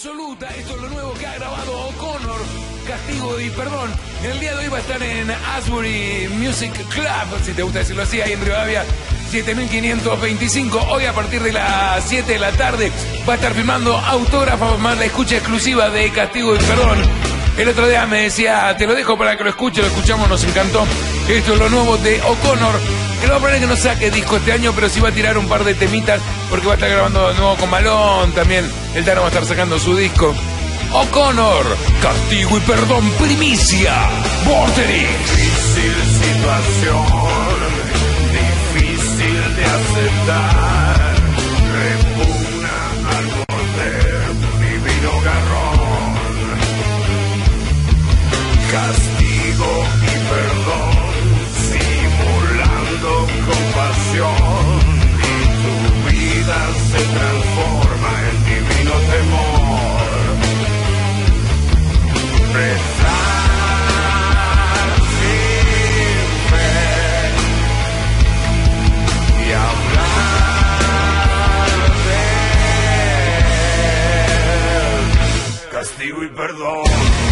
absoluta. Esto es lo nuevo que ha grabado O'Connor, Castigo y Perdón. El día de hoy va a estar en Asbury Music Club, si te gusta decirlo así, ahí en Rivadavia 7525. Hoy a partir de las 7 de la tarde va a estar filmando autógrafos, más la escucha exclusiva de Castigo y Perdón. El otro día me decía, te lo dejo para que lo escuche, lo escuchamos, nos encantó. Esto es lo nuevo de O'Connor, que no va a poner que no saque disco este año, pero sí va a tirar un par de temitas, porque va a estar grabando de nuevo con Malón, también el Tano va a estar sacando su disco. O'Connor, Castigo y Perdón, primicia, Vorterix. Difícil situación, difícil de aceptar, repugna al morder divino garrón. Castigo y perdón, simulando compasión, y tu vida se transforma en divino temor. Rezar sin fe y hablar de castigo y perdón.